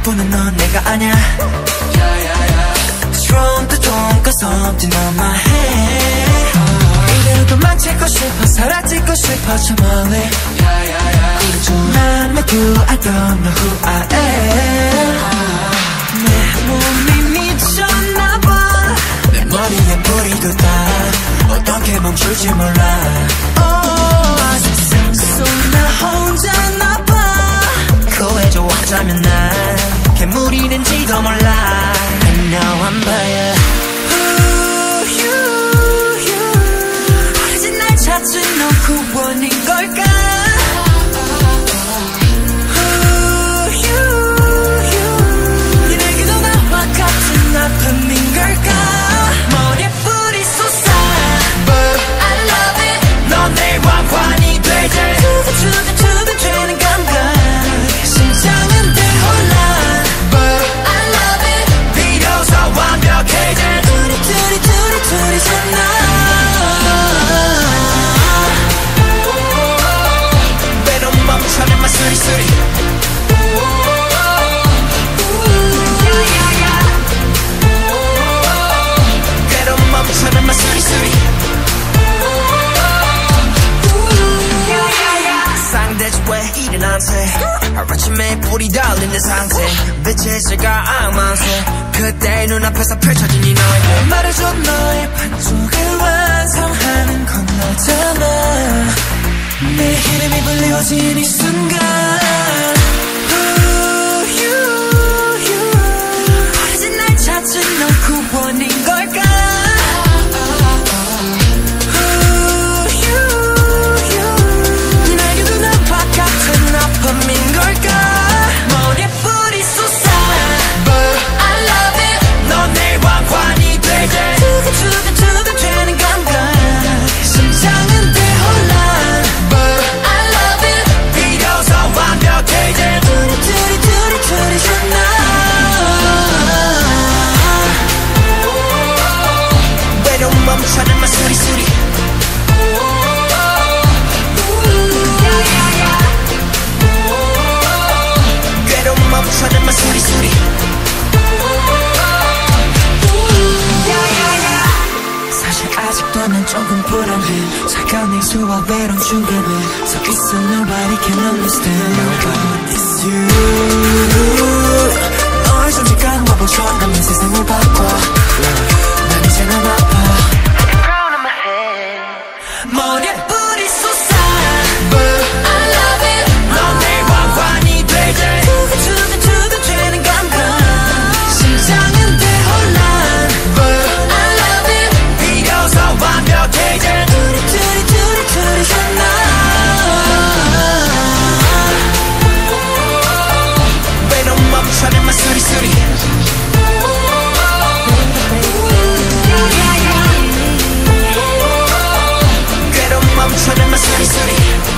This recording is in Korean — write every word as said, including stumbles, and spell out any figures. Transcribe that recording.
아직뿐은 넌 내가 아냐. Strong to don't got something on my head. 이대로 도망치고 싶어 사라지고 싶어 저 멀리. 난 make you I don't know who I am. 내 몸이 미쳤나봐. 내 머리에 뿌리도 다 어떻게 멈출지 몰라. oh, 세상 속 나 혼자나봐. 그왜 좋아하자면 난 괴물이 된지도 몰라. I know I'm bad. Ooh, you, you. 오래전 날 찾은 넌 구원인 걸까. Ooh, you, you. 네 내게도 나와 같은 아픔인 걸까. 머리에 뿌리 쏟아. But I love it. 넌 내 왕관이 되지. 두근두근 되는 감각. 심장은 대혼란. But I love it. 비로소 완벽해진 둘이 둘이 둘이 둘이잖아. 외로움 멈춰낸 마 수리수리. 외로움 멈춰낸 마 수리수리. 상대지 왜 이래 나한테. 하루아침에 불이 달리는 상태. 빛의 시가 악망새. 그때 눈앞에서 펼쳐진 이 너의 말해줘. 너의 반쪽을 완성하는 건 너잖아. 내 이름이 불리워진 이 순간. Ooh, you, you. 오래전 날 찾은 넌 구원인 걸까. 아픔인 걸까. 머리에 뿌리 쏟아. But I love it. 넌 내 왕관이 되지. 두근두근 되는 감각. 심장은 대혼란. But I love it. 비로소 완벽해진 둘이 둘이 둘이 둘이잖아. 외로움 멈춰낸 마 수리수리. 멈춰낸 마 수리수리. 사실 아직도 난 조금 불안해. 차가운 냉수와 외로운 중간에 서 있어. Nobody can understand. Nobody is you. 너의 존재감 와보셔가면 세상을 바꿔. 난 이제 넌 아파. 머리에 뿌리 쏟아. But I love it. 넌 내 왕관이 되지. 두근두근 되는 감각. 심장은 대혼란. But I love it. 비로소 완벽해진 둘이 둘이 둘이 둘이잖아. 외로움 멈춰낸 마 수리수리. 괴로움 멈춰낸 마 수리수리.